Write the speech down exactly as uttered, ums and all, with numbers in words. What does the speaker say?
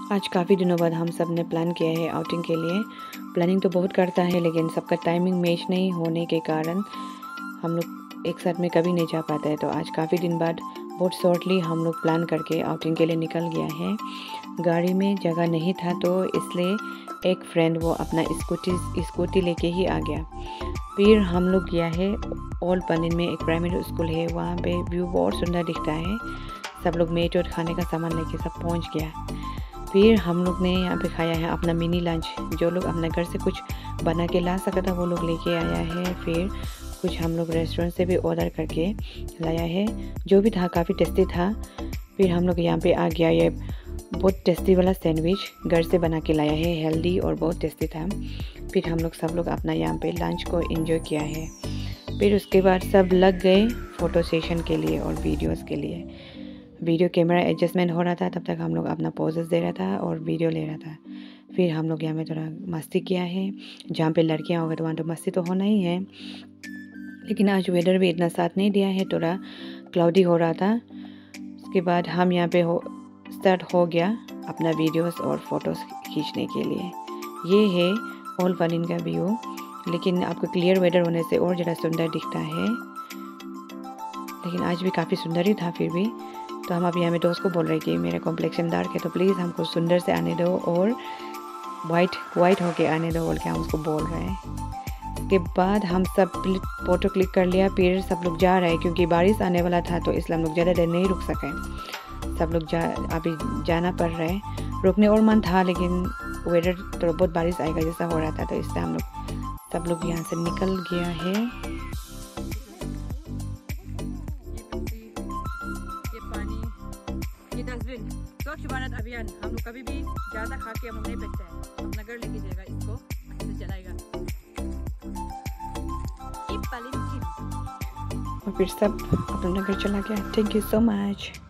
आज काफ़ी दिनों बाद हम सब ने प्लान किया है आउटिंग के लिए। प्लानिंग तो बहुत करता है लेकिन सबका टाइमिंग मैच नहीं होने के कारण हम लोग एक साथ में कभी नहीं जा पाते हैं। तो आज काफ़ी दिन बाद बहुत शॉर्टली हम लोग प्लान करके आउटिंग के लिए निकल गया है। गाड़ी में जगह नहीं था तो इसलिए एक फ्रेंड वो अपना स्कूटी स्कूटी लेके ही आ गया। फिर हम लोग गया है ओल्ड पनिन में एक प्राइमरी स्कूल है, वहाँ पे व्यू बहुत सुंदर दिखता है। सब लोग मेट और खाने का सामान लेके सब पहुँच गया। फिर हम लोग ने यहाँ पे खाया है अपना मिनी लंच। जो लोग अपने घर से कुछ बना के ला सका था वो लोग लेके आया है। फिर कुछ हम लोग रेस्टोरेंट से भी ऑर्डर करके लाया है, जो भी था काफ़ी टेस्टी था। फिर हम लोग यहाँ पे आ गया, ये बहुत टेस्टी वाला सैंडविच घर से बना के लाया है, हेल्दी और बहुत टेस्टी था। फिर हम लोग सब लोग अपना यहाँ पे लंच को एंजॉय किया है। फिर उसके बाद सब लग गए फ़ोटो सेशन के लिए और वीडियोस के लिए। वीडियो कैमरा एडजस्टमेंट हो रहा था, तब तक हम लोग अपना पोजेस दे रहा था और वीडियो ले रहा था। फिर हम लोग यहाँ में थोड़ा मस्ती किया है। जहाँ पे लड़कियाँ हो गए तो वहाँ तो मस्ती तो होना ही है, लेकिन आज वेदर भी इतना साथ नहीं दिया है, थोड़ा क्लाउडी हो रहा था। उसके बाद हम यहाँ पे हो स्टार्ट हो गया अपना वीडियोस और फोटोज़ खींचने के लिए। ये है ओल्ड पनिन का व्यू, लेकिन आपको क्लियर वेदर होने से और ज़्यादा सुंदर दिखता है। लेकिन आज भी काफ़ी सुंदर ही था फिर भी। तो हम अभी हमें दोस्त को बोल रहे कि मेरा कॉम्प्लेक्शन डार्क है तो प्लीज़ हमको सुंदर से आने दो और वाइट वाइट होके आने दो बोल के हम उसको बोल रहे हैं। उसके बाद हम सब फ़ोटो क्लिक कर लिया। फिर सब लोग जा रहे हैं क्योंकि बारिश आने वाला था, तो इसलिए हम लोग ज़्यादा देर नहीं रुक सके। सब लोग जा अभी जाना पड़ रहा है। रुकने और मन था लेकिन वेदर तो बहुत बारिश आएगा जैसा हो रहा था, तो इसलिए हम लोग सब लोग यहाँ से निकल गया है। डस्टबिन स्वच्छ भारत अभियान हम लोग कभी भी ज़्यादा खा के हम लोग नहीं फेंकते हैं। अपना घर लेके जाएगा, इसको अच्छे से जलाएगा। और फिर सब अपना घर चला गया। Thank you so much.